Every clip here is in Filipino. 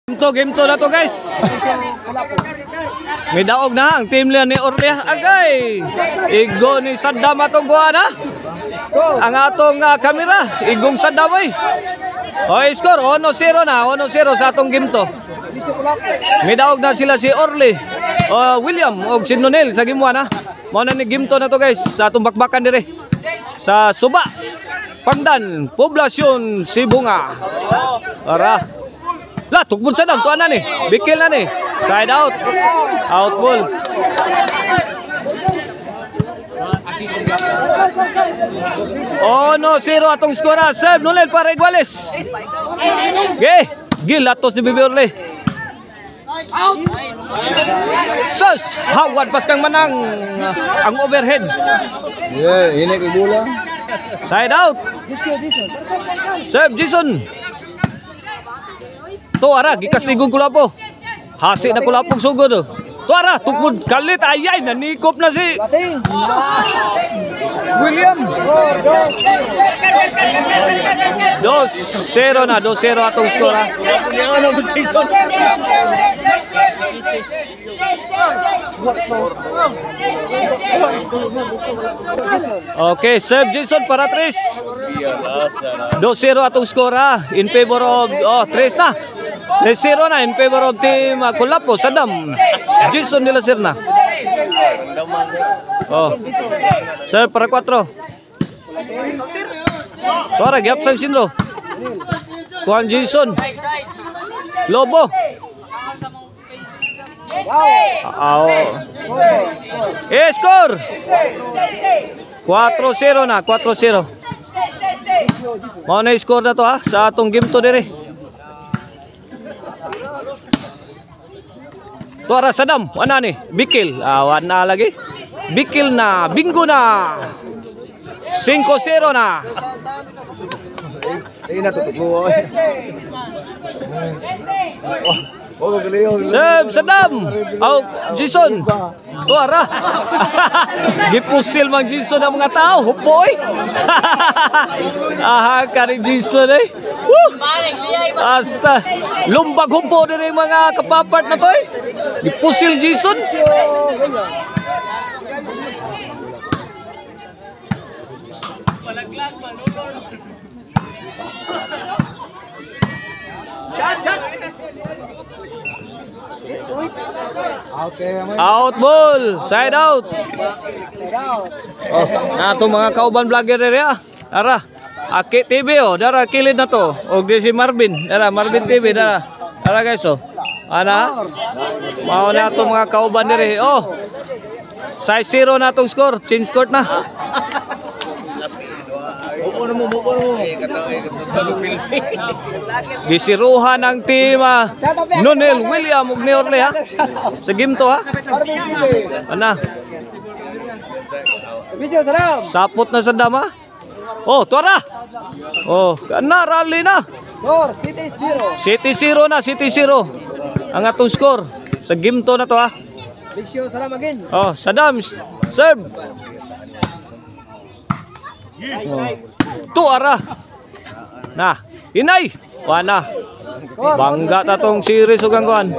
Game to na to guys. May daog na ang team ni Orlia. Agay. Igo ni Saddam atong kuha na. Ang atong kamera. Igong Saddam ay. O score 1-0 na. 1-0 sa atong game to. May daog na sila si Orly. William o si Nonel sa game 1 ha. Mao na ni game to na to guys. Sa atong bakbakan dire. Sa Suba. Pangdan. Poblasyon Sibunga. Ara. Lah, tukbun Saddam, tuan na ni. Bikil na ni. Side out. Out ball. Oh no, 0 atong skora. Serve Nolel para Iguales. Okay. Gil atos di Bibi Orly. Out. Sus, hawad pas kang manang ang overhead. Yeah, ini ke bola. Side out. Serve Jason. To ara gikas ligong kulapo. Hasi na kulapong sugod. To ara tukod kalit ayay nanikop na si William. 2-0 na, 2-0 atong skor ha. Okay, serve Jason para 3. 2-0 atong skor ha. In favor of 3 na. 3-0 na in favor of team Kulapo, Saddam. Jason nila Serna. Oh. Serve para 4. Tuara gap sa Sindro. Juan Jason. Lobo. Score. 4-0 na, 4-0. Mao na score na to ha sa atong game to dire. Tuara Saddam, ana ni? Bikil. Wana lagi. Bikil na, bingo na. 5-0 na. Serve Saddam. Jason. Tuara. Gipusil mang Jason ang mga tao. Hupoy. Kari Jason eh. Hasta. Lumbag humpo din yung mga kapapart na to eh. Gipusil Jason. Out ball, side out. Nato mga kauban vlogger dere ah. Ara, Aki TV oh, dara kilid na to. Og di si Marvin, dara Marvin TV dara. Dara guys oh. Ana? Mao na to mga kauban dere. Oh. 6-0 na tong score, change court na. Gisiruhan ang team Nonel, William ug ni Orly ha. Sa game to ha. Ana? Sapot na Saddam ha. Oh, tuara. Oh, kana rally na. City 0 na, City 0. Ang atong score sa game to na to ha. Oh, Saddam serve. Tuara. Nah, inay. Wana. Bangga ta tong series ug angkuan.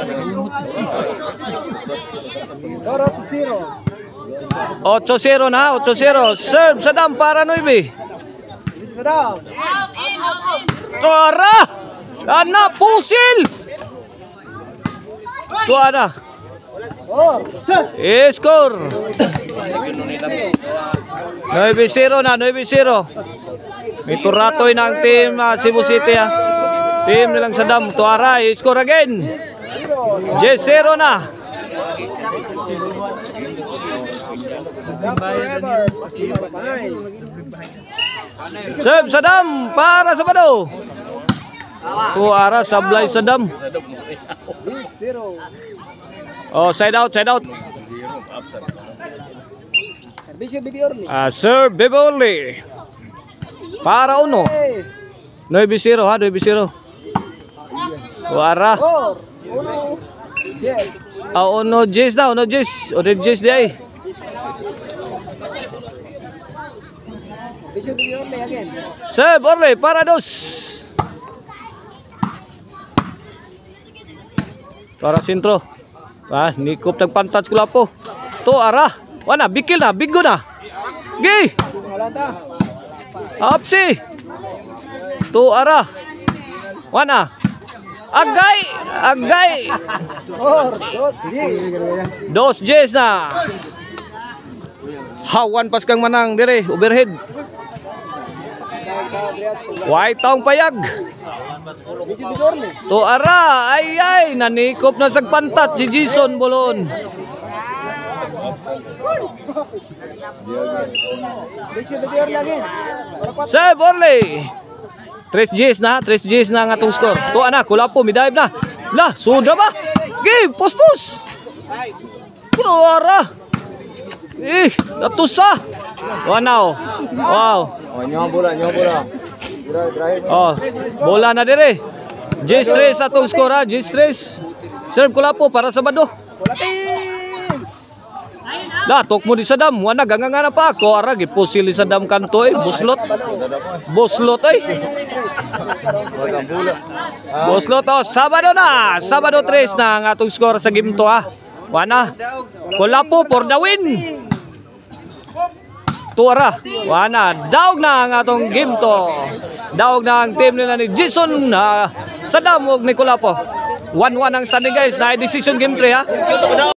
8-0 na, 8-0. Serve Saddam para 9. Tuara. Ana pusil. Tuara. Score. 9-0 na, 9-0. May turatoy na ang team Cebu City ha. Team nilang Saddam. Tuara, score again. 10-0 na. Serve Saddam para sa Bado. Tuara, sablay Saddam. Oh, side out, side out. Serve Bibi Orly. Para 1. 9-0 ha, 9-0. Tuara. Uno Jess na, uno Jess. O rin Jess di ay. Serve Orly para 2. Para sentro. Nikop nagpantats ko lapo. To ara. Wana bikil na, bigo na. Gi. Apsi. To ara. Wana. Agay, agay. Dos Gs na. Hawan pas kang manang dire, overhead. White taong payag. To ara, ay nanikop na sagpantat si Jason Bolon. Save Orley. 3 Gs na ang atong score. To ana, kulapo midive na. Lah, suda ba? Gi, pus. Kuara. Natusa. Wow. Oh, nyo bola. Oh, bola na dire. Gs3 atong score ha, Gs3. Serve kulapo para sa bado. Lah, tok mo di Sadam, wana ganganga na pa ako, ara gipusil di Sadam kanto Boslot ay. Boslot Sabado na. Sabado 3 na ang atong score sa game to ha. Wana. Kulapo for the win. Tuara. Wana, daog na ang atong game to. Daog na ang team nila ni Jason Sadam ug ni Kulapo. 1-1 ang standing guys, na decision game 3 ha.